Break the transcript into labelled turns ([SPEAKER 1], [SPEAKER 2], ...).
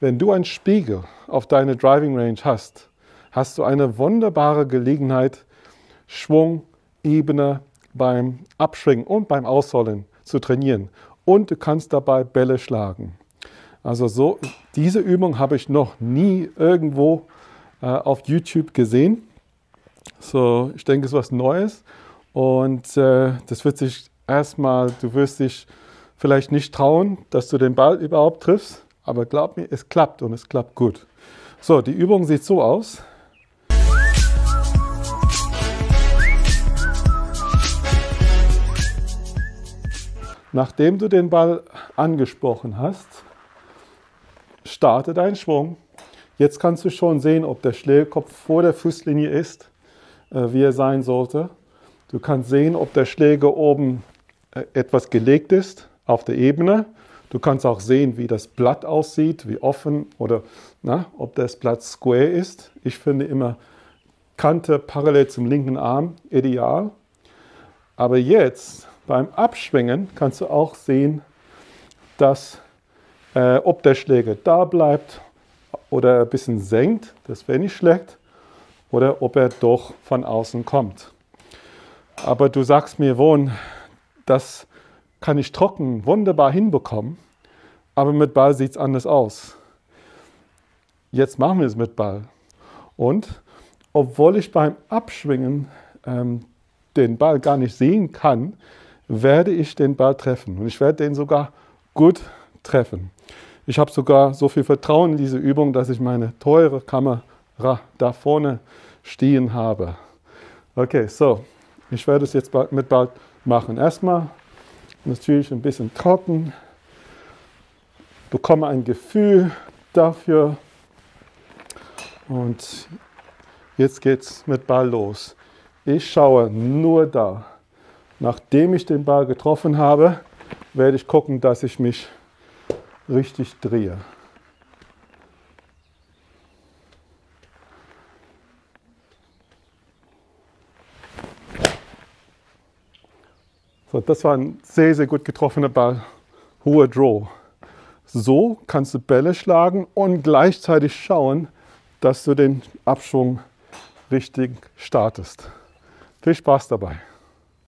[SPEAKER 1] Wenn du einen Spiegel auf deine Driving Range hast, hast du eine wunderbare Gelegenheit, Schwung, Ebene beim Abschwingen und beim Ausrollen zu trainieren. Und du kannst dabei Bälle schlagen. Also diese Übung habe ich noch nie irgendwo auf YouTube gesehen. So, ich denke, es ist was Neues. Und das wird sich erstmal, du wirst dich vielleicht nicht trauen, dass du den Ball überhaupt triffst. Aber glaub mir, es klappt und es klappt gut. So, die Übung sieht so aus. Nachdem du den Ball angesprochen hast, starte deinen Schwung. Jetzt kannst du schon sehen, ob der Schlägerkopf vor der Fußlinie ist, wie er sein sollte. Du kannst sehen, ob der Schläger oben etwas gelegt ist auf der Ebene. Du kannst auch sehen, wie das Blatt aussieht, wie offen oder ob das Blatt square ist. Ich finde immer Kante parallel zum linken Arm ideal. Aber jetzt beim Abschwingen kannst du auch sehen, dass ob der Schläger da bleibt oder ein bisschen senkt, das wäre nicht schlecht, oder ob er doch von außen kommt. Aber du sagst mir, Wohn, das kann ich trocken wunderbar hinbekommen, aber mit Ball sieht es anders aus. Jetzt machen wir es mit Ball. Und obwohl ich beim Abschwingen den Ball gar nicht sehen kann, werde ich den Ball treffen. Und ich werde den sogar gut treffen. Ich habe sogar so viel Vertrauen in diese Übung, dass ich meine teure Kamera da vorne stehen habe. Okay, so, ich werde es jetzt mit Ball machen. Erstmal natürlich ein bisschen trocken, bekomme ein Gefühl dafür und jetzt geht es mit Ball los. Ich schaue nur da. Nachdem ich den Ball getroffen habe, werde ich gucken, dass ich mich richtig drehe. So, das war ein sehr, sehr gut getroffener Ball. Hoher Draw. So kannst du Bälle schlagen und gleichzeitig schauen, dass du den Abschwung richtig startest. Viel Spaß dabei.